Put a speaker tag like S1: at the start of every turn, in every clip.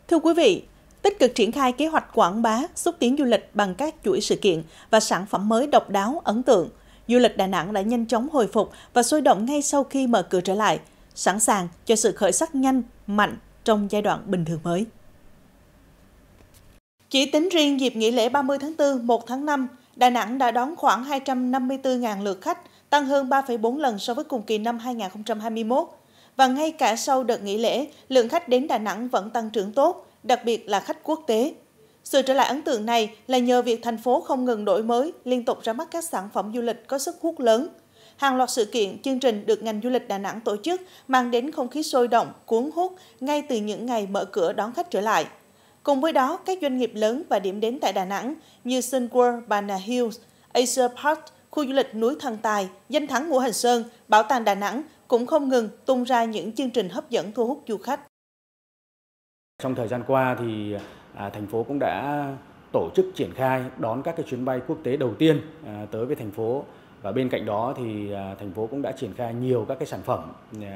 S1: Thưa quý vị, tích cực triển khai kế hoạch quảng bá, xúc tiến du lịch bằng các chuỗi sự kiện và sản phẩm mới độc đáo, ấn tượng. Du lịch Đà Nẵng đã nhanh chóng hồi phục và sôi động ngay sau khi mở cửa trở lại, sẵn sàng cho sự khởi sắc nhanh, mạnh trong giai đoạn bình thường mới. Chỉ tính riêng dịp nghỉ lễ 30 tháng 4, 1 tháng 5, Đà Nẵng đã đón khoảng 254.000 lượt khách, tăng hơn 3,4 lần so với cùng kỳ năm 2021. Và ngay cả sau đợt nghỉ lễ, lượng khách đến Đà Nẵng vẫn tăng trưởng tốt, đặc biệt là khách quốc tế. Sự trở lại ấn tượng này là nhờ việc thành phố không ngừng đổi mới, liên tục ra mắt các sản phẩm du lịch có sức hút lớn. Hàng loạt sự kiện, chương trình được ngành du lịch Đà Nẵng tổ chức mang đến không khí sôi động, cuốn hút ngay từ những ngày mở cửa đón khách trở lại. Cùng với đó, các doanh nghiệp lớn và điểm đến tại Đà Nẵng như Sun World Bà Nà Hills, Asia Park, khu du lịch núi Thần Tài, danh thắng Ngũ Hành Sơn, Bảo tàng Đà Nẵng cũng không ngừng tung ra những chương trình hấp dẫn thu hút du khách.
S2: Trong thời gian qua thì thành phố cũng đã tổ chức triển khai đón các cái chuyến bay quốc tế đầu tiên tới với thành phố, và bên cạnh đó thì thành phố cũng đã triển khai nhiều các cái sản phẩm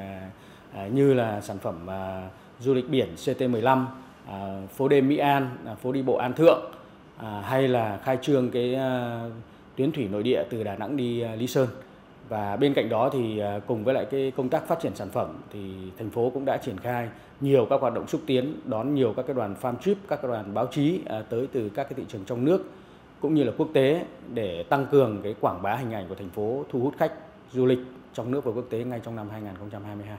S2: như là sản phẩm du lịch biển CT15, phố đêm Mỹ An, phố đi bộ An Thượng, hay là khai trương cái tuyến thủy nội địa từ Đà Nẵng đi Lý Sơn. Và bên cạnh đó thì cùng với lại cái công tác phát triển sản phẩm thì thành phố cũng đã triển khai nhiều các hoạt động xúc tiến, đón nhiều các cái đoàn farm trip, các cái đoàn báo chí tới từ các cái thị trường trong nước cũng như là quốc tế để tăng cường cái quảng bá hình ảnh của thành phố, thu hút khách du lịch trong nước và quốc tế ngay trong năm 2022.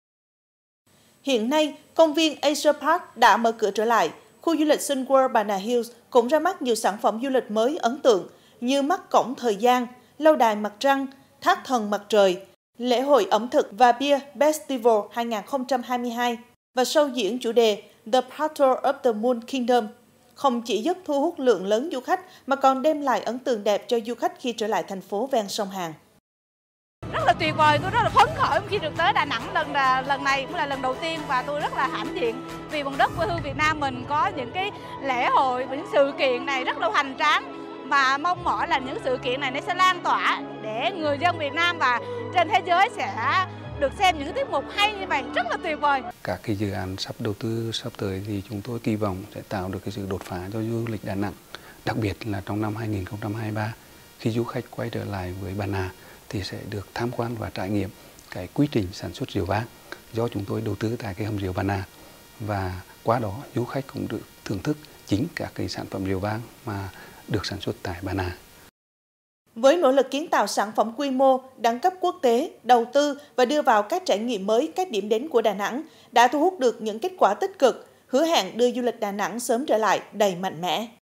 S1: Hiện nay, công viên Asia Park đã mở cửa trở lại. Khu du lịch Sun World Bà Nà Hills cũng ra mắt nhiều sản phẩm du lịch mới ấn tượng như mắt cổng thời gian, lâu đài mặt trăng, thác thần mặt trời, lễ hội ẩm thực và Beer Festival 2022 và show diễn chủ đề The Portal of the Moon Kingdom không chỉ giúp thu hút lượng lớn du khách mà còn đem lại ấn tượng đẹp cho du khách khi trở lại thành phố ven sông Hàn.
S3: Rất là tuyệt vời, tôi rất là phấn khởi khi được tới Đà Nẵng lần này cũng là lần đầu tiên, và tôi rất là hãnh diện vì vùng đất quê hương Việt Nam mình có những cái lễ hội và những sự kiện này rất là hoành tráng, và mong mỏi là những sự kiện này nó sẽ lan tỏa để người dân Việt Nam và trên thế giới sẽ được xem những tiết mục hay như vậy, rất là tuyệt vời.
S4: Các cái dự án sắp đầu tư sắp tới thì chúng tôi kỳ vọng sẽ tạo được cái sự đột phá cho du lịch Đà Nẵng, đặc biệt là trong năm 2023 khi du khách quay trở lại với Bà Nà thì sẽ được tham quan và trải nghiệm cái quy trình sản xuất rượu vang do chúng tôi đầu tư tại cái hầm rượu Bà Nà, và qua đó du khách cũng được thưởng thức chính các cái sản phẩm rượu vang mà được sản xuất tại Bà Nà.
S1: Với nỗ lực kiến tạo sản phẩm quy mô, đẳng cấp quốc tế, đầu tư và đưa vào các trải nghiệm mới, các điểm đến của Đà Nẵng đã thu hút được những kết quả tích cực, hứa hẹn đưa du lịch Đà Nẵng sớm trở lại đầy mạnh mẽ.